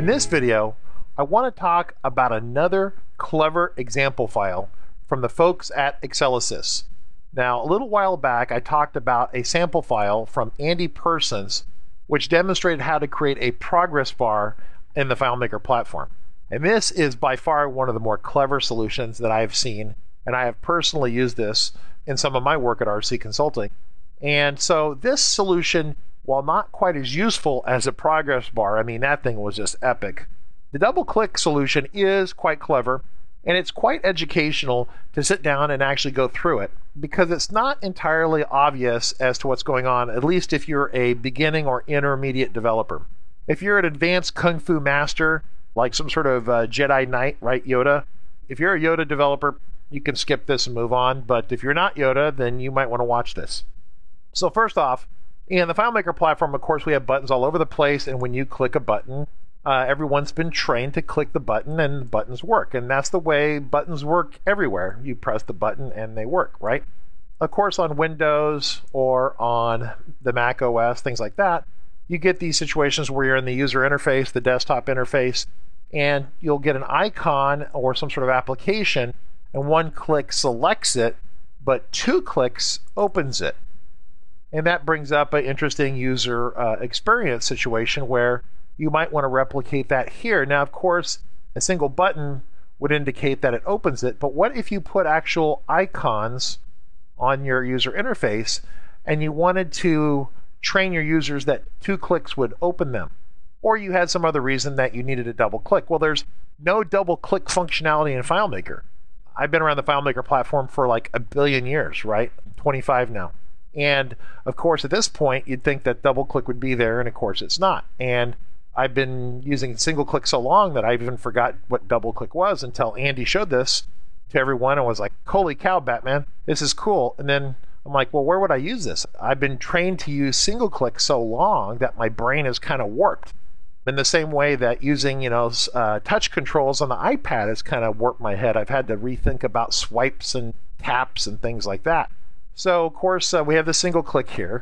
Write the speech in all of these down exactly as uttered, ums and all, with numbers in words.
this video, I want to talk about another clever example file from the folks at Excelisys. Now, a little while back, I talked about a sample file from Andy Persons, which demonstrated how to create a progress bar in the FileMaker platform. And this is by far one of the more clever solutions that I've seen, and I have personally used this in some of my work at R C Consulting. And so this solution, while not quite as useful as a progress bar, I mean, that thing was just epic. The DoubleClick solution is quite clever, and it's quite educational to sit down and actually go through it, because it's not entirely obvious as to what's going on, at least if you're a beginning or intermediate developer. If you're an advanced Kung Fu master, like some sort of uh, Jedi Knight, right, Yoda? If you're a Yoda developer, you can skip this and move on, but if you're not Yoda, then you might want to watch this. So first off, in the FileMaker platform, of course, we have buttons all over the place, and when you click a button, uh, everyone's been trained to click the button and the buttons work, and that's the way buttons work everywhere. You press the button and they work, right? Of course, on Windows or on the Mac O S, things like that, you get these situations where you're in the user interface, the desktop interface, and you'll get an icon or some sort of application, and one click selects it, but two clicks opens it. And that brings up an interesting user uh, experience situation where you might want to replicate that here. Now, of course, a single button would indicate that it opens it, but what if you put actual icons on your user interface and you wanted to train your users that two clicks would open them? Or you had some other reason that you needed a double click. Well, there's no double click functionality in FileMaker. I've been around the FileMaker platform for like a billion years, right? I'm twenty-five now. And of course, at this point, you'd think that double click would be there, and of course it's not. And I've been using single click so long that I even forgot what double click was until Andy showed this to everyone and was like, holy cow, Batman, this is cool. And then I'm like, well, where would I use this? I've been trained to use single click so long that my brain is kind of warped. In the same way that using, you know, uh, touch controls on the iPad has kind of warped my head. I've had to rethink about swipes and taps and things like that. So, of course, uh, we have the single click here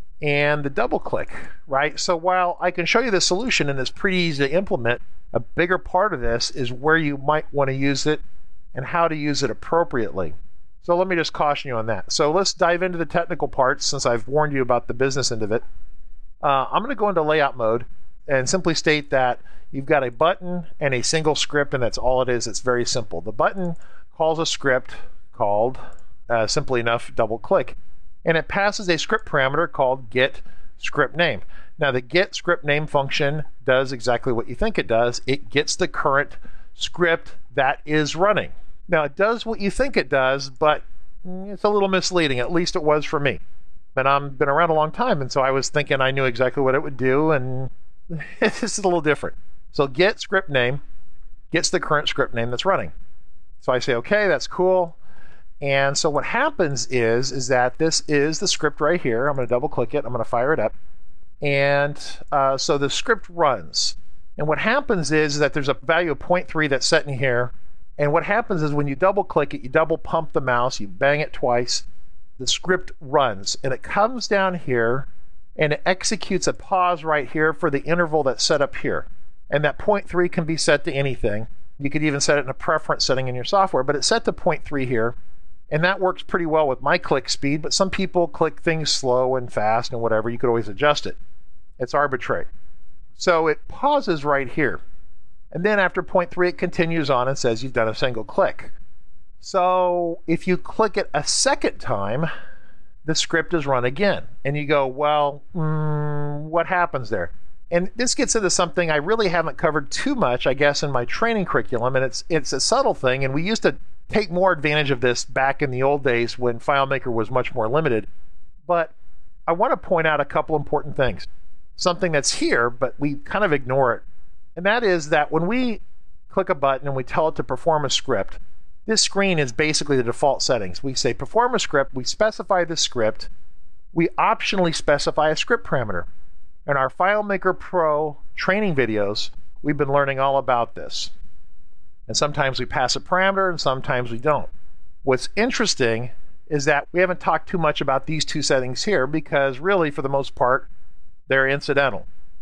and the double click, right? So while I can show you the solution and it's pretty easy to implement, a bigger part of this is where you might want to use it and how to use it appropriately. So let me just caution you on that. So let's dive into the technical parts since I've warned you about the business end of it. Uh, I'm going to go into layout mode and simply state that you've got a button and a single script, and that's all it is. It's very simple. The button calls a script called, uh, simply enough, double click, and it passes a script parameter called get script name. Now, the get script name function does exactly what you think it does. It gets the current script that is running. Now, it does what you think it does, but it's a little misleading. At least it was for me. And I've been around a long time, and so I was thinking I knew exactly what it would do, and this is a little different. So get script name gets the current script name that's running. So I say, okay, that's cool. And so what happens is, is that this is the script right here. I'm going to double click it. I'm going to fire it up. And uh, so the script runs. And what happens is, is that there's a value of zero point three that's set in here. And what happens is when you double click it, you double pump the mouse, you bang it twice, the script runs. And it comes down here and it executes a pause right here for the interval that's set up here. And that zero point three can be set to anything. You could even set it in a preference setting in your software, but it's set to zero point three here. And that works pretty well with my click speed, but some people click things slow and fast and whatever. You could always adjust it. It's arbitrary. So it pauses right here. And then after zero point three, it continues on and says you've done a single click. So if you click it a second time, the script is run again. And you go, well, mm, what happens there? And this gets into something I really haven't covered too much, I guess, in my training curriculum. And it's it's a subtle thing. And we used to take more advantage of this back in the old days when FileMaker was much more limited. But I want to point out a couple important things. Something that's here, but we kind of ignore it. And that is that when we click a button and we tell it to perform a script, this screen is basically the default settings. We say perform a script, we specify the script, we optionally specify a script parameter. In our FileMaker Pro training videos, we've been learning all about this. And sometimes we pass a parameter and sometimes we don't. What's interesting is that we haven't talked too much about these two settings here because really, for the most part, they're incidental.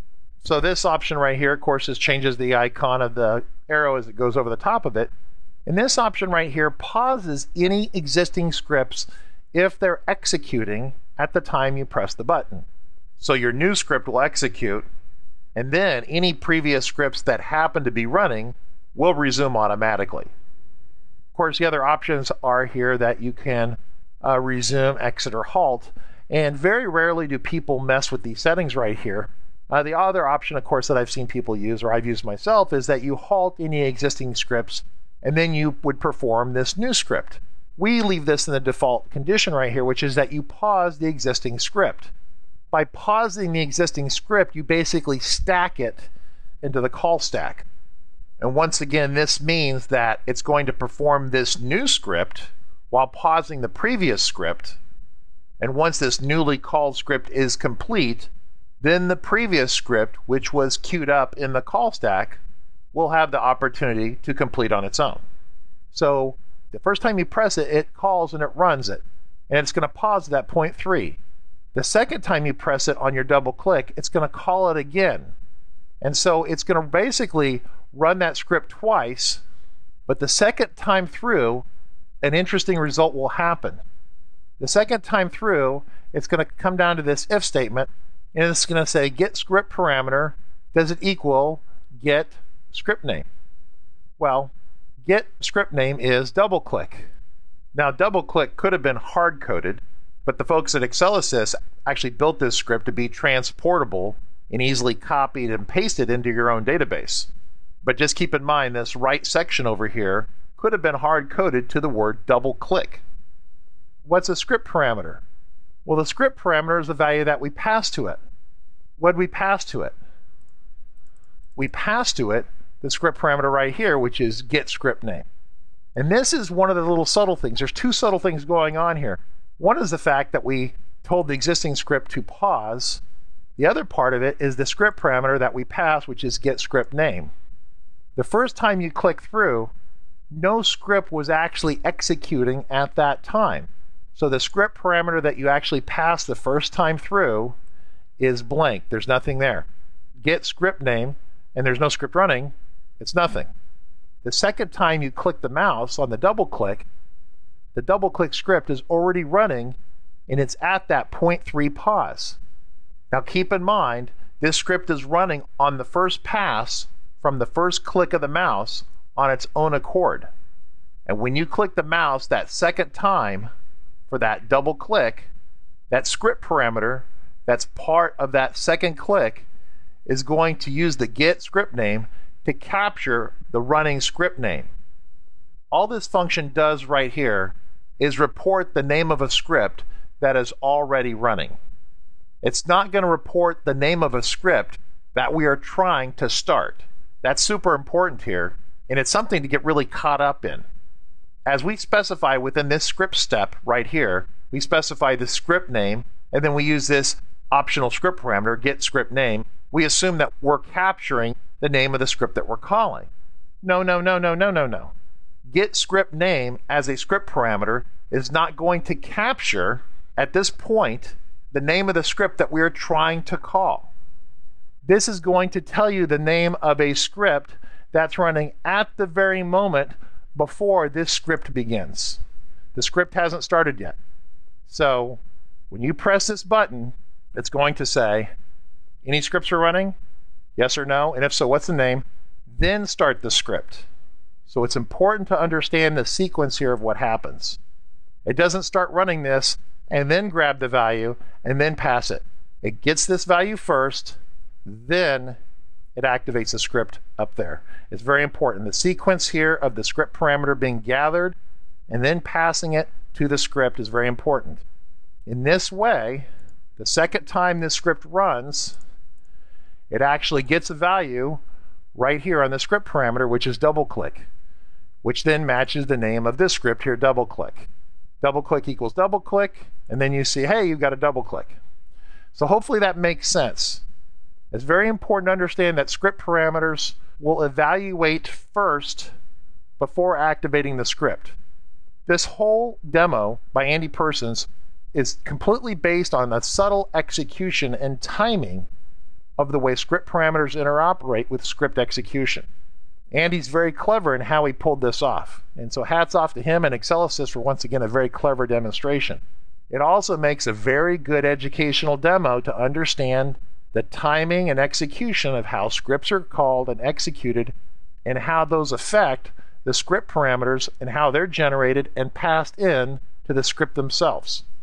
So this option right here, of course, just changes the icon of the arrow as it goes over the top of it. And this option right here pauses any existing scripts if they're executing at the time you press the button. So your new script will execute, and then any previous scripts that happen to be running will resume automatically. Of course, the other options are here that you can uh, resume, exit, or halt. And very rarely do people mess with these settings right here. Uh, the other option, of course, that I've seen people use, or I've used myself, is that you halt any existing scripts, and then you would perform this new script. We leave this in the default condition right here, which is that you pause the existing script. By pausing the existing script, you basically stack it into the call stack. And once again, this means that it's going to perform this new script while pausing the previous script. And once this newly called script is complete, then the previous script, which was queued up in the call stack, will have the opportunity to complete on its own. So the first time you press it, it calls and it runs it. And it's going to pause at that point three. The second time you press it on your double click, it's going to call it again. And so it's going to basically run that script twice, but the second time through, an interesting result will happen. The second time through, it's going to come down to this if statement, and it's going to say get script parameter, does it equal get script name? Well, get script name is DoubleClick. Now, DoubleClick could have been hard-coded, but the folks at Excelisys actually built this script to be transportable and easily copied and pasted into your own database. But just keep in mind, this right section over here could have been hard-coded to the word DoubleClick. What's a script parameter? Well, the script parameter is the value that we pass to it. What did we pass to it? We pass to it the script parameter right here, which is get script name. And this is one of the little subtle things. There's two subtle things going on here. One is the fact that we told the existing script to pause. The other part of it is the script parameter that we pass, which is get script name. The first time you click through, no script was actually executing at that time. So the script parameter that you actually pass the first time through is blank. There's nothing there. Get script name, and there's no script running, it's nothing. The second time you click the mouse on the double click, the double click script is already running, and it's at that point three pause. Now keep in mind, this script is running on the first pass from the first click of the mouse on its own accord. And when you click the mouse that second time for that double click, that script parameter that's part of that second click is going to use the get script name to capture the running script name. All this function does right here is report the name of a script that is already running. It's not going to report the name of a script that we are trying to start. That's super important here, and it's something to get really caught up in. As we specify within this script step right here, we specify the script name, and then we use this optional script parameter, get script name. We assume that we're capturing the name of the script that we're calling. No, no, no, no, no, no, no. Get script name as a script parameter is not going to capture, at this point, the name of the script that we're trying to call. This is going to tell you the name of a script that's running at the very moment before this script begins. The script hasn't started yet. So when you press this button, it's going to say, any scripts are running? Yes or no? And if so, what's the name? Then start the script. So it's important to understand the sequence here of what happens. It doesn't start running this and then grab the value and then pass it. It gets this value first, then it activates the script up there. It's very important. The sequence here of the script parameter being gathered and then passing it to the script is very important. In this way, the second time this script runs, it actually gets a value right here on the script parameter, which is DoubleClick, which then matches the name of this script here, DoubleClick. DoubleClick equals DoubleClick, and then you see, hey, you've got a DoubleClick. So hopefully that makes sense. It's very important to understand that script parameters will evaluate first before activating the script. This whole demo by Andy Persons is completely based on the subtle execution and timing of the way script parameters interoperate with script execution. Andy's very clever in how he pulled this off. And so hats off to him and Excelisys for once again a very clever demonstration. It also makes a very good educational demo to understand the timing and execution of how scripts are called and executed and how those affect the script parameters and how they're generated and passed in to the script themselves.